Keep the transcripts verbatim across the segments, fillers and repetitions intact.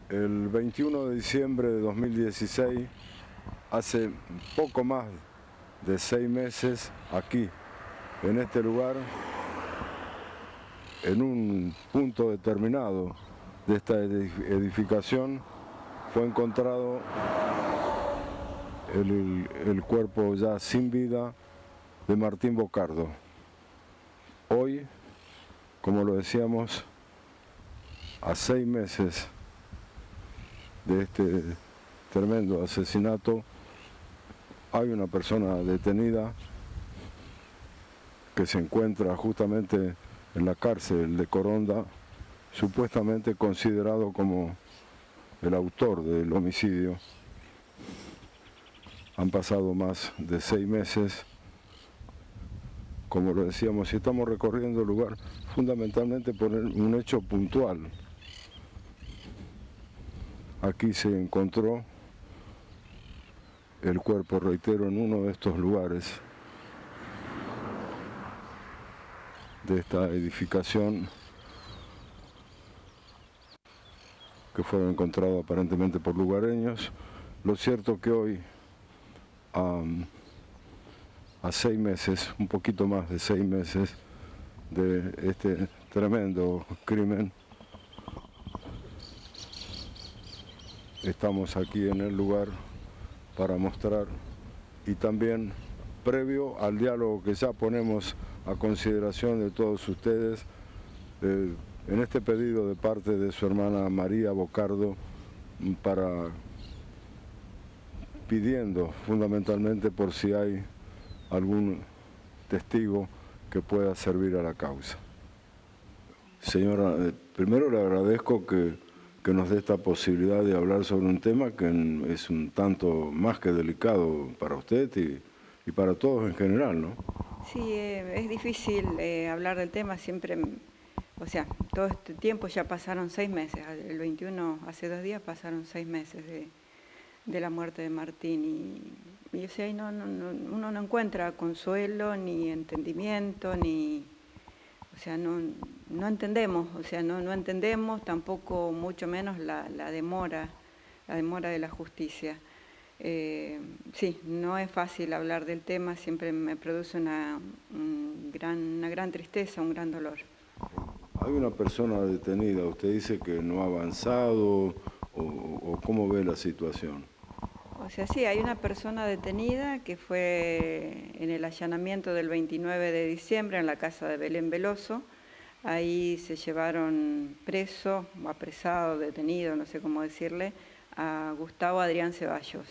El veintiuno de diciembre de dos mil dieciséis, hace poco más de seis meses, aquí, en este lugar, en un punto determinado de esta edificación, fue encontrado el, el cuerpo ya sin vida de Martín Bocardo. Hoy, como lo decíamos, a seis meses de este tremendo asesinato, hay una persona detenida que se encuentra justamente en la cárcel de Coronda, supuestamente considerado como el autor del homicidio. Han pasado más de seis meses, como lo decíamos, y estamos recorriendo el lugar fundamentalmente por un hecho puntual. Aquí se encontró el cuerpo, reitero, en uno de estos lugares de esta edificación, que fueron encontrados aparentemente por lugareños. Lo cierto que hoy, um, a seis meses, un poquito más de seis meses de este tremendo crimen, estamos aquí en el lugar para mostrar, y también previo al diálogo que ya ponemos a consideración de todos ustedes, eh, en este pedido de parte de su hermana María Bocardo, para pidiendo fundamentalmente por si hay algún testigo que pueda servir a la causa. Señora, eh, primero le agradezco que, que nos dé esta posibilidad de hablar sobre un tema que es un tanto más que delicado para usted y, y para todos en general, ¿no? Sí, eh, es difícil eh, hablar del tema, siempre, o sea, todo este tiempo ya pasaron seis meses, el veintiuno, hace dos días pasaron seis meses de, de la muerte de Martín, y, y o sea, no, no, no, uno no encuentra consuelo, ni entendimiento, ni, o sea, no, no entendemos, o sea, no, no entendemos tampoco, mucho menos la, la demora, la demora de la justicia. Eh, sí, no es fácil hablar del tema, siempre me produce una, un gran, una gran tristeza, un gran dolor. Hay una persona detenida, usted dice que no ha avanzado, o, o ¿cómo ve la situación? O sea, sí, hay una persona detenida que fue en el allanamiento del veintinueve de diciembre en la casa de Belén Veloso. Ahí se llevaron preso, o apresado, detenido, no sé cómo decirle, a Gustavo Adrián Ceballos.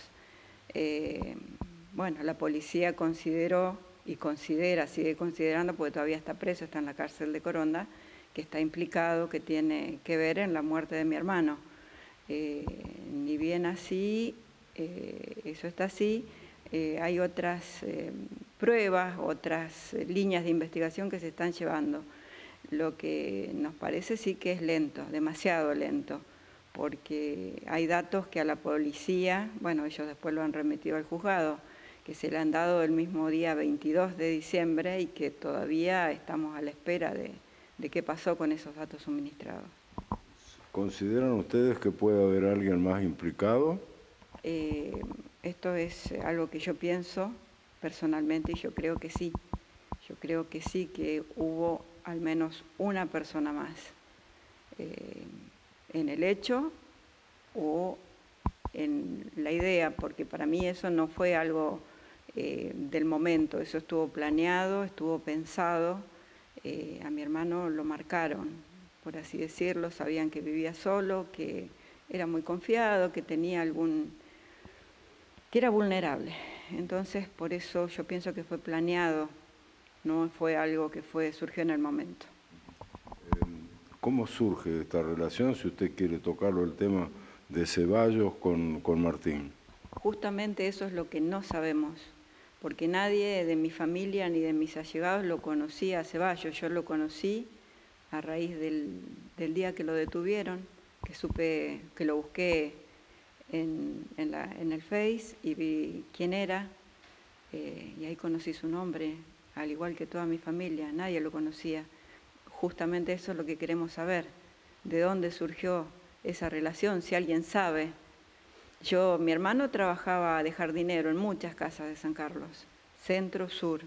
Eh, bueno, la policía consideró y considera, sigue considerando, porque todavía está preso, está en la cárcel de Coronda, que está implicado, que tiene que ver en la muerte de mi hermano. Eh, ni bien así, eh, eso está así, eh, hay otras eh, pruebas, otras eh, líneas de investigación que se están llevando. Lo que nos parece sí que es lento, demasiado lento, porque hay datos que a la policía, bueno, ellos después lo han remitido al juzgado, que se le han dado el mismo día veintidós de diciembre y que todavía estamos a la espera de, de qué pasó con esos datos suministrados. ¿Consideran ustedes que puede haber alguien más implicado? Eh, esto es algo que yo pienso personalmente y yo creo que sí. Yo creo que sí, que hubo al menos una persona más eh, en el hecho o en la idea, porque para mí eso no fue algo eh, del momento, eso estuvo planeado, estuvo pensado. Eh, a mi hermano lo marcaron, por así decirlo, sabían que vivía solo, que era muy confiado, que tenía algún, que era vulnerable. Entonces, por eso yo pienso que fue planeado, no fue algo que fue, surgió en el momento. ¿Cómo surge esta relación, si usted quiere tocarlo, el tema de Ceballos con, con Martín? Justamente eso es lo que no sabemos, porque nadie de mi familia ni de mis allegados lo conocía a Ceballos. Yo lo conocí a raíz del, del día que lo detuvieron, que supe, que lo busqué en, en, la, en el Face y vi quién era, eh, y ahí conocí su nombre, al igual que toda mi familia, nadie lo conocía. Justamente eso es lo que queremos saber, de dónde surgió esa relación, si alguien sabe. Yo, mi hermano trabajaba de jardinero en muchas casas de San Carlos, centro, sur,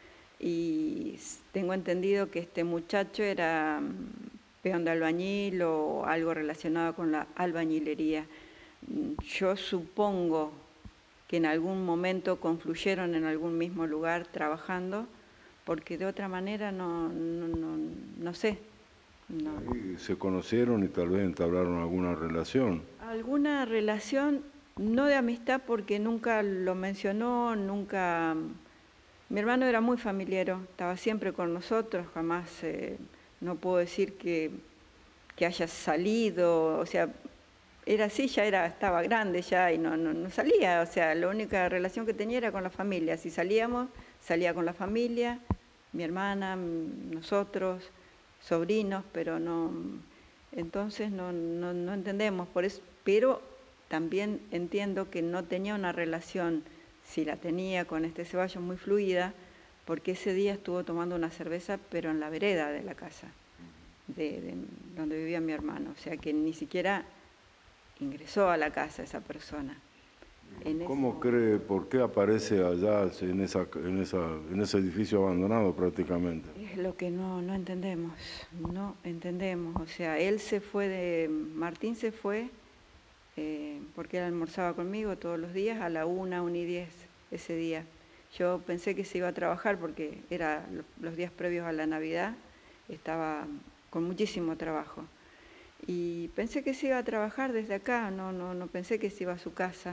y tengo entendido que este muchacho era peón de albañil o algo relacionado con la albañilería. Yo supongo que en algún momento confluyeron en algún mismo lugar trabajando, porque de otra manera no, no, no, no sé. No. Ahí se conocieron y tal vez entablaron alguna relación. Alguna relación, no de amistad, porque nunca lo mencionó, nunca... Mi hermano era muy familiero, estaba siempre con nosotros, jamás, eh, no puedo decir que, que haya salido, o sea, era así, ya era, estaba grande ya y no, no, no salía, o sea, la única relación que tenía era con la familia. Si salíamos, salía con la familia, mi hermana, nosotros, sobrinos, pero no, entonces no, no, no entendemos, por eso, pero también entiendo que no tenía una relación, si la tenía con este Ceballos, muy fluida, porque ese día estuvo tomando una cerveza, pero en la vereda de la casa, de, de donde vivía mi hermano, o sea que ni siquiera ingresó a la casa esa persona. En ¿Cómo ese... cree, por qué aparece allá en, esa, en, esa, en ese edificio abandonado prácticamente? Es lo que no, no entendemos, no entendemos. O sea, él se fue de, Martín se fue, eh, porque él almorzaba conmigo todos los días a la una, una y diez ese día. Yo pensé que se iba a trabajar porque era los días previos a la Navidad, estaba con muchísimo trabajo. Y pensé que se iba a trabajar desde acá, no, no, no pensé que se iba a su casa.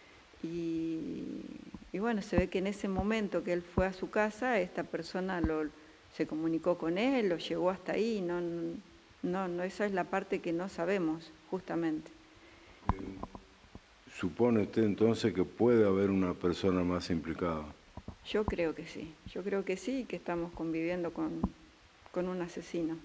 Y, y bueno, se ve que en ese momento que él fue a su casa, esta persona lo, se comunicó con él, lo llevó hasta ahí, no, no, no, esa es la parte que no sabemos, justamente. ¿Supone usted entonces que puede haber una persona más implicada? Yo creo que sí, yo creo que sí, que estamos conviviendo con, con un asesino.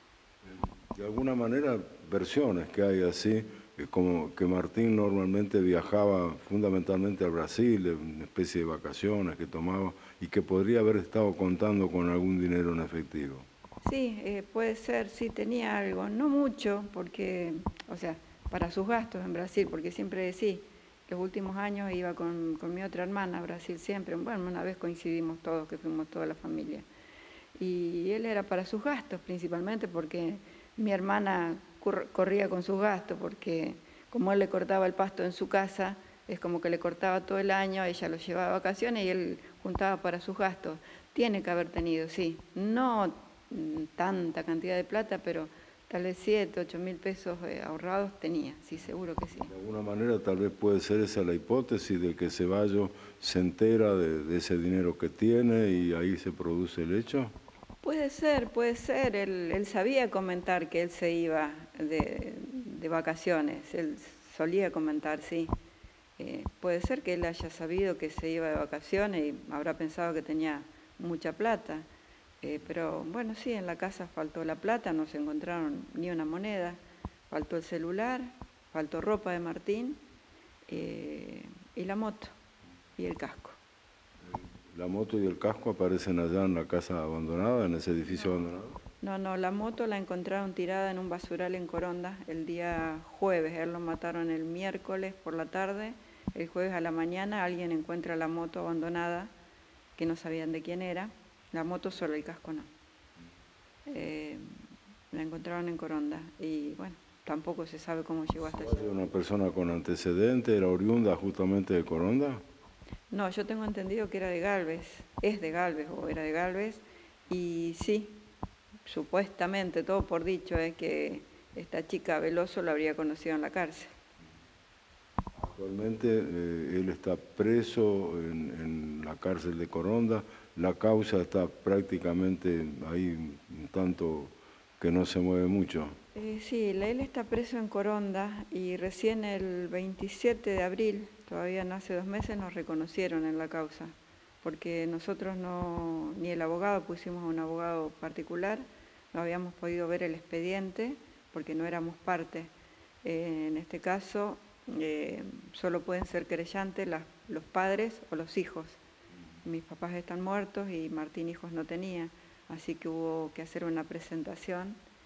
De alguna manera, versiones que hay así, como que Martín normalmente viajaba fundamentalmente a Brasil, una especie de vacaciones que tomaba, y que podría haber estado contando con algún dinero en efectivo. Sí, eh, puede ser, sí, tenía algo, no mucho, porque, o sea, para sus gastos en Brasil, porque siempre decía, los últimos años iba con, con mi otra hermana a Brasil siempre, bueno, una vez coincidimos todos, que fuimos toda la familia, y él era para sus gastos principalmente, porque mi hermana corría con sus gastos, porque como él le cortaba el pasto en su casa, es como que le cortaba todo el año, ella lo llevaba a vacaciones y él juntaba para sus gastos. Tiene que haber tenido, sí, no tanta cantidad de plata, pero tal vez siete, ocho mil pesos eh, ahorrados tenía, sí, seguro que sí. De alguna manera tal vez puede ser esa la hipótesis de que Ceballos se entera de, de ese dinero que tiene y ahí se produce el hecho. Puede ser, puede ser. Él, él sabía comentar que él se iba de, de vacaciones, él solía comentar, sí. Eh, puede ser que él haya sabido que se iba de vacaciones y habrá pensado que tenía mucha plata. Eh, pero bueno, sí, en la casa faltó la plata, no se encontraron ni una moneda, faltó el celular, faltó ropa de Martín eh, y la moto y el casco. ¿La moto y el casco aparecen allá en la casa abandonada, en ese edificio no. abandonado? No, no, la moto la encontraron tirada en un basural en Coronda el día jueves, él lo mataron el miércoles por la tarde, el jueves a la mañana alguien encuentra la moto abandonada, que no sabían de quién era, la moto solo, el casco no. Eh, la encontraron en Coronda y bueno, tampoco se sabe cómo llegó hasta allá. ¿Una persona con antecedentes, era oriunda justamente de Coronda? No, yo tengo entendido que era de Galvez, es de Galvez o era de Galvez, y sí, supuestamente, todo por dicho, es que esta chica Veloso la habría conocido en la cárcel. Actualmente eh, él está preso en, en la cárcel de Coronda, la causa está prácticamente ahí un tanto que no se mueve mucho. Eh, sí, él está preso en Coronda y recién el veintisiete de abril, todavía no hace dos meses, nos reconocieron en la causa, porque nosotros no, ni el abogado, pusimos a un abogado particular, no habíamos podido ver el expediente porque no éramos parte. Eh, en este caso, eh, solo pueden ser querellantes las, los padres o los hijos. Mis papás están muertos y Martín hijos no tenía, así que hubo que hacer una presentación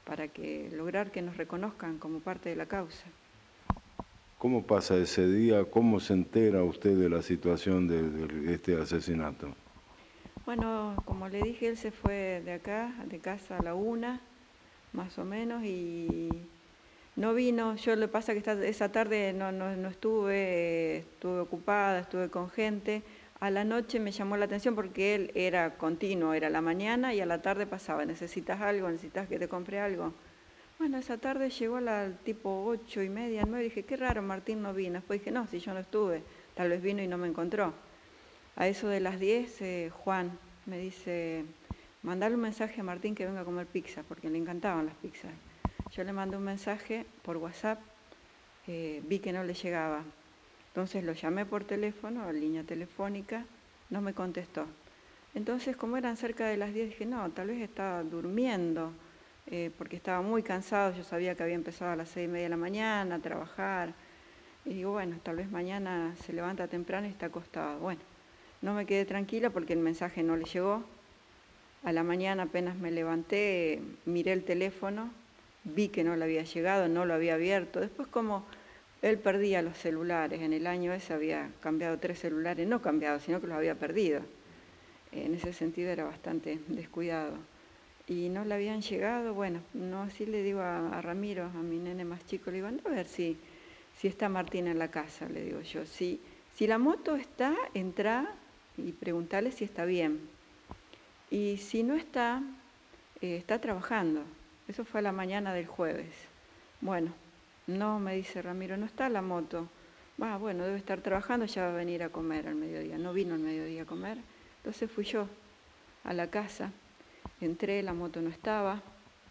para que, lograr que nos reconozcan como parte de la causa. ¿Cómo pasa ese día? ¿Cómo se entera usted de la situación de, de este asesinato? Bueno, como le dije, él se fue de acá, de casa a la una, más o menos, y no vino. Yo le pasa que esta, esa tarde no, no, no estuve, estuve ocupada, estuve con gente. A la noche me llamó la atención porque él era continuo, era a la mañana y a la tarde pasaba, ¿necesitas algo? ¿Necesitas que te compre algo? Bueno, esa tarde llegó a la tipo ocho y media, nueve, y dije, qué raro, Martín no vino. Después dije, no, si yo no estuve, tal vez vino y no me encontró. A eso de las diez, eh, Juan me dice, mandale un mensaje a Martín que venga a comer pizza, porque le encantaban las pizzas. Yo le mandé un mensaje por WhatsApp, eh, vi que no le llegaba. Entonces lo llamé por teléfono, a línea telefónica, no me contestó. Entonces, como eran cerca de las diez, dije, no, tal vez estaba durmiendo, eh, porque estaba muy cansado, yo sabía que había empezado a las seis y media de la mañana a trabajar. Y digo, bueno, tal vez mañana se levanta temprano y está acostado. Bueno, no me quedé tranquila porque el mensaje no le llegó. A la mañana apenas me levanté, miré el teléfono, vi que no le había llegado, no lo había abierto. Después como él perdía los celulares, en el año ese había cambiado tres celulares, no cambiado, sino que los había perdido. En ese sentido era bastante descuidado. Y no le habían llegado, bueno, no así le digo a, a Ramiro, a mi nene más chico, le digo, anda a ver si, si está Martín en la casa, le digo yo. Si, si la moto está, entra y preguntale si está bien. Y si no está, eh, está trabajando. Eso fue a la mañana del jueves. Bueno, no, me dice Ramiro, no está la moto. Ah, bueno, debe estar trabajando, ya va a venir a comer al mediodía. No vino al mediodía a comer. Entonces fui yo a la casa, entré, la moto no estaba,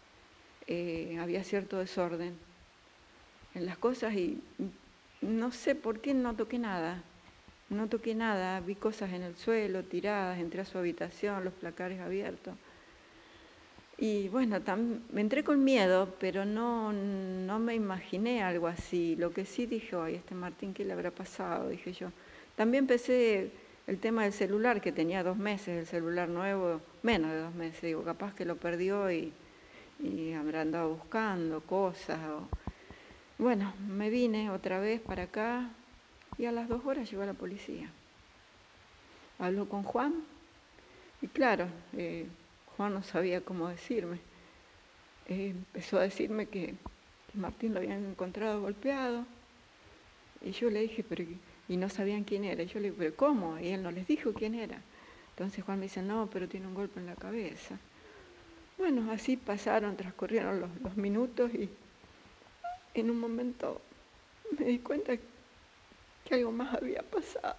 eh, había cierto desorden en las cosas y no sé por qué no toqué nada. No toqué nada, vi cosas en el suelo, tiradas, entré a su habitación, los placares abiertos. Y bueno, me entré con miedo, pero no, no me imaginé algo así. Lo que sí dije, ay, este Martín, ¿qué le habrá pasado? Dije yo. También pensé el tema del celular, que tenía dos meses, el celular nuevo, menos de dos meses. Digo, capaz que lo perdió y, y habrá andado buscando cosas. O... Bueno, me vine otra vez para acá. Y a las dos horas llegó la policía. Habló con Juan y claro, eh, Juan no sabía cómo decirme. Eh, empezó a decirme que, que Martín lo habían encontrado golpeado. Y yo le dije, pero y no sabían quién era. Y yo le dije, pero ¿cómo? Y él no les dijo quién era. Entonces Juan me dice, no, pero tiene un golpe en la cabeza. Bueno, así pasaron, transcurrieron los, los minutos y en un momento me di cuenta que que algo más había pasado.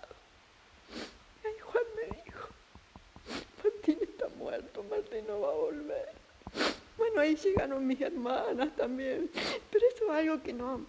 Y ahí Juan me dijo, Martín está muerto, Martín no va a volver. Bueno, ahí llegaron mis hermanas también, pero eso es algo que no...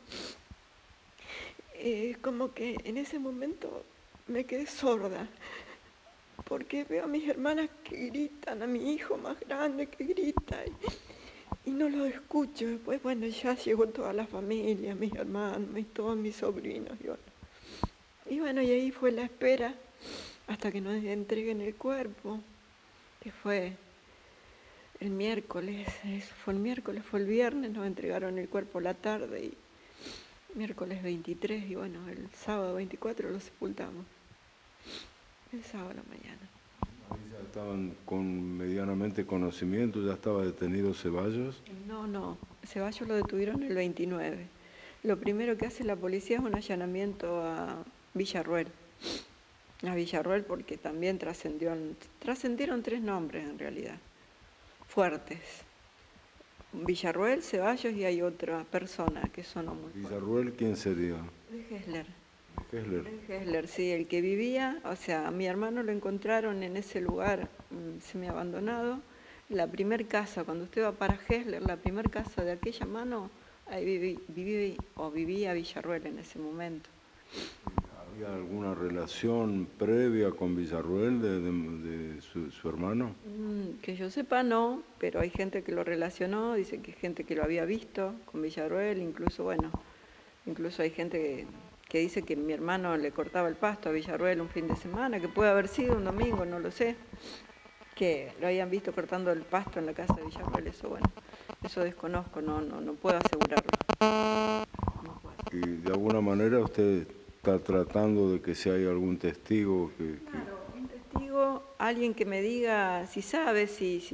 Eh, como que en ese momento me quedé sorda, porque veo a mis hermanas que gritan, a mi hijo más grande que grita, y, y no lo escucho. Después, bueno, ya llegó toda la familia, mis hermanos, y todos mis sobrinos, y bueno. Y bueno, y ahí fue la espera hasta que nos entreguen el cuerpo, que fue el miércoles, eso fue el miércoles, fue el viernes, nos entregaron el cuerpo la tarde, y miércoles veintitrés, y bueno, el sábado veinticuatro lo sepultamos, el sábado a la mañana. ¿Ahí ya estaban con medianamente conocimiento? ¿Ya estaba detenido Ceballos? No, no, Ceballos lo detuvieron el veintinueve. Lo primero que hace la policía es un allanamiento a Villarruel, a Villarruel porque también trascendió, trascendieron tres nombres en realidad, fuertes. Villarruel, Ceballos y hay otra persona que sonó muy fuerte. ¿Villarruel quién sería? De Gessler. ¿De Gessler? De Gessler, sí, el que vivía, o sea, a mi hermano lo encontraron en ese lugar mmm, semiabandonado. La primer casa, cuando usted va para Gessler, la primer casa de aquella mano, ahí viví, viví o vivía Villarruel en ese momento. ¿Había alguna relación previa con Villarruel de, de, de su, su hermano? Mm, que yo sepa no, pero hay gente que lo relacionó, dice que hay gente que lo había visto con Villarruel, incluso, bueno, incluso hay gente que, que dice que mi hermano le cortaba el pasto a Villarruel un fin de semana, que puede haber sido un domingo, no lo sé, que lo habían visto cortando el pasto en la casa de Villarruel, eso bueno, eso desconozco, no, no, no puedo asegurarlo. No puedo. Y de alguna manera usted está tratando de que si hay algún testigo que... que... Claro, un testigo, alguien que me diga si sabe, si, si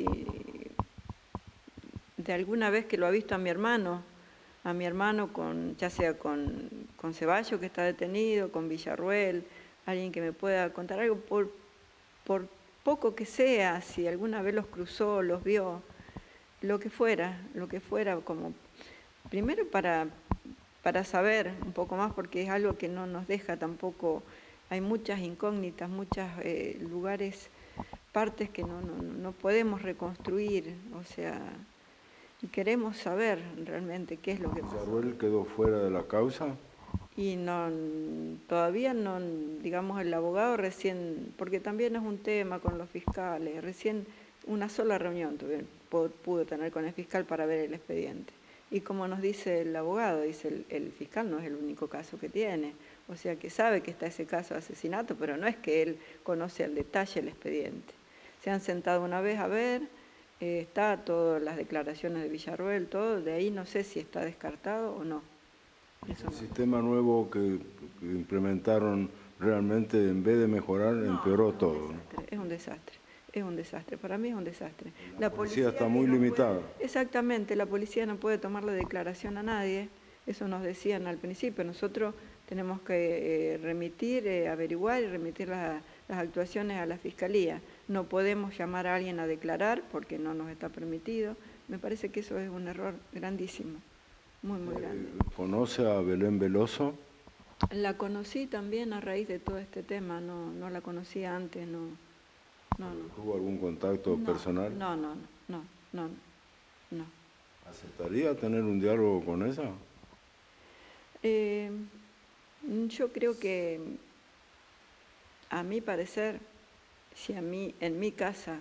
de alguna vez que lo ha visto a mi hermano, a mi hermano con, ya sea con, con Ceballos que está detenido, con Villarruel, alguien que me pueda contar algo, por, por poco que sea, si alguna vez los cruzó, los vio, lo que fuera, lo que fuera, como primero para, para saber un poco más, porque es algo que no nos deja tampoco, hay muchas incógnitas, muchos eh, lugares, partes que no, no, no podemos reconstruir, o sea, y queremos saber realmente qué es lo que pasó. ¿Villarruel quedó fuera de la causa? Y no, todavía no, digamos, el abogado recién, porque también es un tema con los fiscales, recién una sola reunión tuve, pude tener con el fiscal para ver el expediente. Y como nos dice el abogado, dice el, el fiscal no es el único caso que tiene, o sea que sabe que está ese caso de asesinato, pero no es que él conoce al detalle el expediente. Se han sentado una vez a ver, eh, está todas las declaraciones de Villarruel, todo, de ahí no sé si está descartado o no. Eso el no. Sistema nuevo que, que implementaron realmente, en vez de mejorar, no, empeoró es todo. Desastre, es un desastre, es un desastre, para mí es un desastre. La, la policía, policía está muy no limitada. Puede, exactamente, la policía no puede tomarle declaración a nadie, eso nos decían al principio, nosotros tenemos que eh, remitir, eh, averiguar y remitir la, las actuaciones a la Fiscalía. No podemos llamar a alguien a declarar porque no nos está permitido. Me parece que eso es un error grandísimo, muy, muy grande. ¿Conoce a Belén Veloso? La conocí también a raíz de todo este tema, no, no la conocía antes, no, no, no. ¿Tuvo algún contacto no, personal? No, no, no, no, no. ¿Aceptaría tener un diálogo con ella? Eh, yo creo que, a mi parecer, si a mí, en mi casa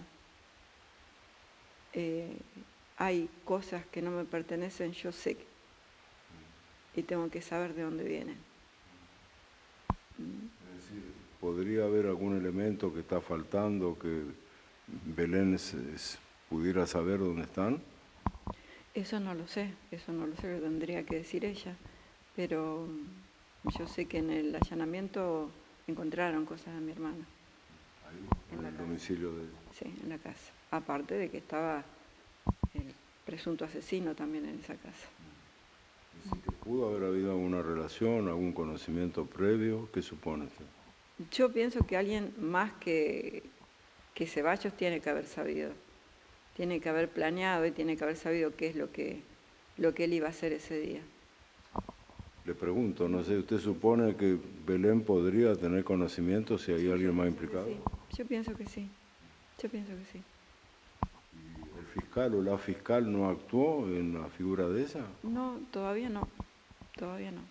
eh, hay cosas que no me pertenecen, yo sé y tengo que saber de dónde vienen. Es decir, ¿podría haber algún elemento que está faltando que Belén es, es, pudiera saber dónde están? Eso no lo sé, eso no lo sé, lo tendría que decir ella, pero yo sé que en el allanamiento encontraron cosas de mi hermano. Ahí, en, en el domicilio de... Sí, en la casa. Aparte de que estaba el presunto asesino también en esa casa. ¿Y si que pudo haber habido alguna relación, algún conocimiento previo? ¿Qué supone usted? Yo pienso que alguien más que, que Ceballos tiene que haber sabido. Tiene que haber planeado y tiene que haber sabido qué es lo que, lo que él iba a hacer ese día. Le pregunto, no sé, ¿usted supone que Belén podría tener conocimiento si hay sí, alguien más implicado? Sí. Yo pienso que sí, yo pienso que sí. ¿Y el fiscal o la fiscal no actuó en la figura de esa? No, todavía no, todavía no.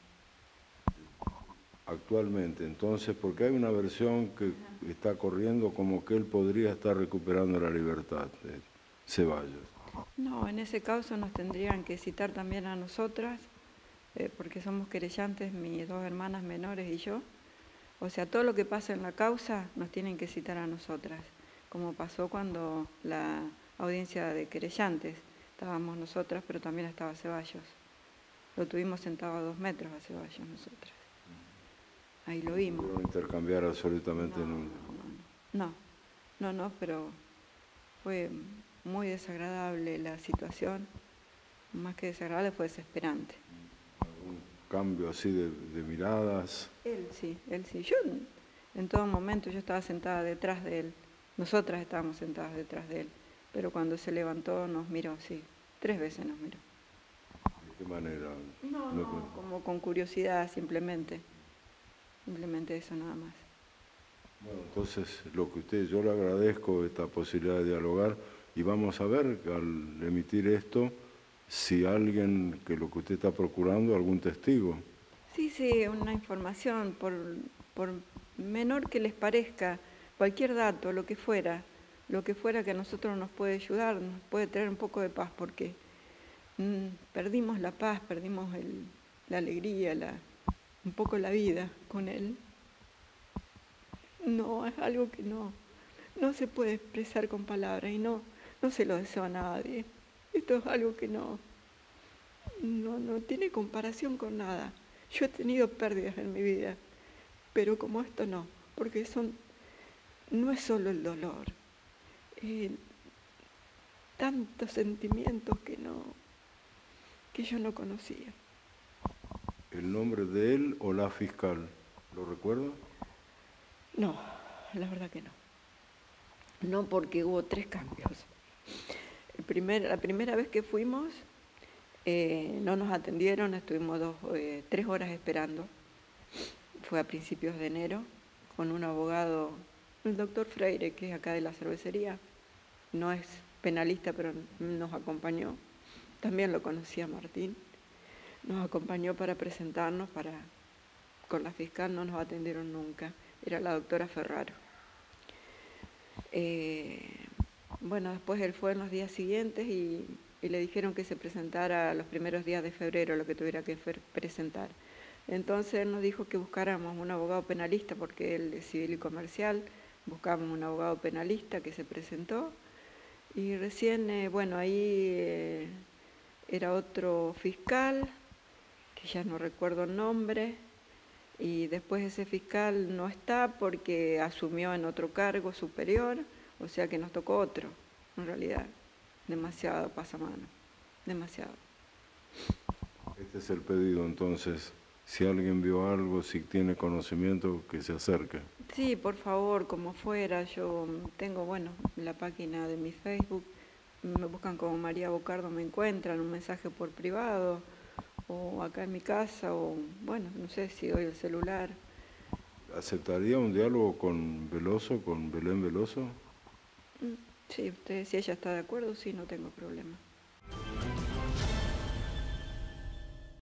Actualmente, entonces, porque hay una versión que Ajá. está corriendo como que él podría estar recuperando la libertad de Ceballos. No, en ese caso nos tendrían que citar también a nosotras, eh, porque somos querellantes, mis dos hermanas menores y yo. O sea, todo lo que pasa en la causa nos tienen que citar a nosotras, como pasó cuando la audiencia de querellantes, estábamos nosotras, pero también estaba Ceballos. Lo tuvimos sentado a dos metros a Ceballos nosotras. Ahí lo vimos. No intercambiar absolutamente no, nunca. No, no, no, no, pero fue muy desagradable la situación. Más que desagradable, fue desesperante. ¿Algún cambio así de, de miradas? Él sí, él sí. Yo en todo momento yo estaba sentada detrás de él. Nosotras estábamos sentadas detrás de él. Pero cuando se levantó nos miró, sí. Tres veces nos miró. ¿De qué manera? No, no, no como con curiosidad simplemente. Simplemente eso nada más. Bueno, entonces lo que usted, yo le agradezco esta posibilidad de dialogar y vamos a ver al emitir esto si alguien que lo que usted está procurando, algún testigo. Sí, sí, una información, por, por menor que les parezca, cualquier dato, lo que fuera, lo que fuera que a nosotros nos puede ayudar, nos puede traer un poco de paz, porque mmm, perdimos la paz, perdimos el, la alegría, la, un poco la vida con él. No, es algo que no, no se puede expresar con palabras y no, no se lo deseo a nadie. Esto es algo que no, no, no tiene comparación con nada. Yo he tenido pérdidas en mi vida, pero como esto no, porque son, no es solo el dolor, eh, tantos sentimientos que, no, que yo no conocía. ¿El nombre de él o la fiscal? ¿Lo recuerda? No, la verdad que no. No, porque hubo tres cambios. El primer, la primera vez que fuimos, eh, no nos atendieron, estuvimos dos, eh, tres horas esperando. Fue a principios de enero, con un abogado, el doctor Freire, que es acá de la cervecería. No es penalista, pero nos acompañó. También lo conocía Martín. Nos acompañó para presentarnos, para, con la fiscal no nos atendieron nunca. Era la doctora Ferraro. Eh, bueno, después él fue en los días siguientes y, y le dijeron que se presentara los primeros días de febrero, lo que tuviera que presentar. Entonces él nos dijo que buscáramos un abogado penalista, porque él es civil y comercial. Buscamos un abogado penalista que se presentó. Y recién, eh, bueno, ahí eh, era otro fiscal, que ya no recuerdo el nombre, y después ese fiscal no está porque asumió en otro cargo superior, o sea que nos tocó otro, en realidad. Demasiado pasamano, demasiado. Este es el pedido, entonces, si alguien vio algo, si tiene conocimiento, que se acerque. Sí, por favor, como fuera, yo tengo, bueno, la página de mi Facebook, me buscan como María Bocardo, me encuentran, un mensaje por privado, o acá en mi casa, o bueno, no sé si doy el celular. ¿Aceptaría un diálogo con Veloso, con Belén Veloso? Sí, usted, si ella está de acuerdo, sí, no tengo problema.